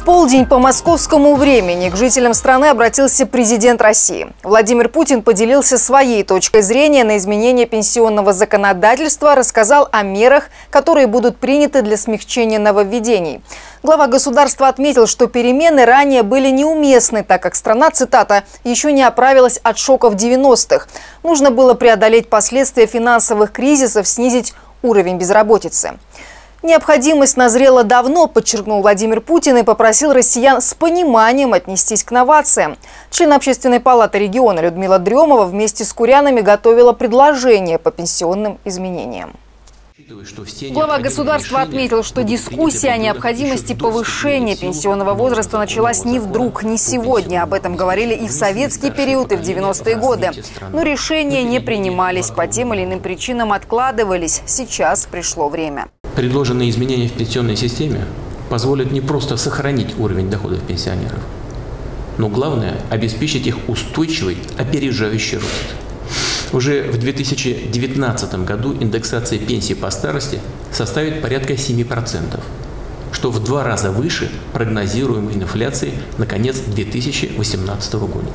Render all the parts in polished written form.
В полдень по московскому времени к жителям страны обратился президент России. Владимир Путин поделился своей точкой зрения на изменение пенсионного законодательства, рассказал о мерах, которые будут приняты для смягчения нововведений. Глава государства отметил, что перемены ранее были неуместны, так как страна, цитата, «еще не оправилась от шоков 90-х». Нужно было преодолеть последствия финансовых кризисов, снизить уровень безработицы. Необходимость назрела давно, подчеркнул Владимир Путин и попросил россиян с пониманием отнестись к новациям. Член Общественной палаты региона Людмила Дремова вместе с курянами готовила предложение по пенсионным изменениям. Глава государства отметил, что дискуссия о необходимости повышения пенсионного возраста началась не вдруг, не сегодня. Об этом говорили и в советский период, и в 90-е годы. Но решения не принимались, по тем или иным причинам откладывались. Сейчас пришло время. Предложенные изменения в пенсионной системе позволят не просто сохранить уровень доходов пенсионеров, но главное – обеспечить их устойчивый, опережающий рост. Уже в 2019 году индексация пенсий по старости составит порядка 7%, что в 2 раза выше прогнозируемой инфляции на конец 2018 года.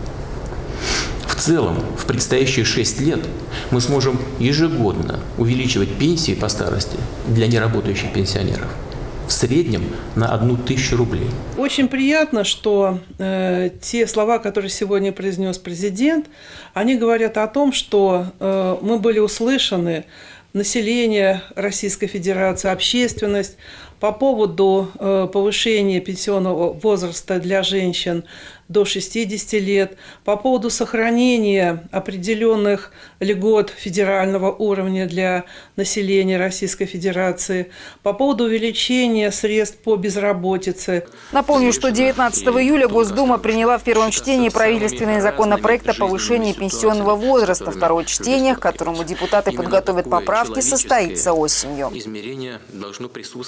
В целом, в предстоящие 6 лет мы сможем ежегодно увеличивать пенсии по старости для неработающих пенсионеров в среднем на 1000 рублей. Очень приятно, что те слова, которые сегодня произнес президент, они говорят о том, что мы были услышаны, население Российской Федерации, общественность, по поводу повышения пенсионного возраста для женщин до 60 лет, по поводу сохранения определенных льгот федерального уровня для населения Российской Федерации, по поводу увеличения средств по безработице. Напомню, что 19 июля Госдума приняла в первом чтении правительственный законопроект о повышении пенсионного возраста. Второе чтение, к которому депутаты подготовят поправки, состоится осенью.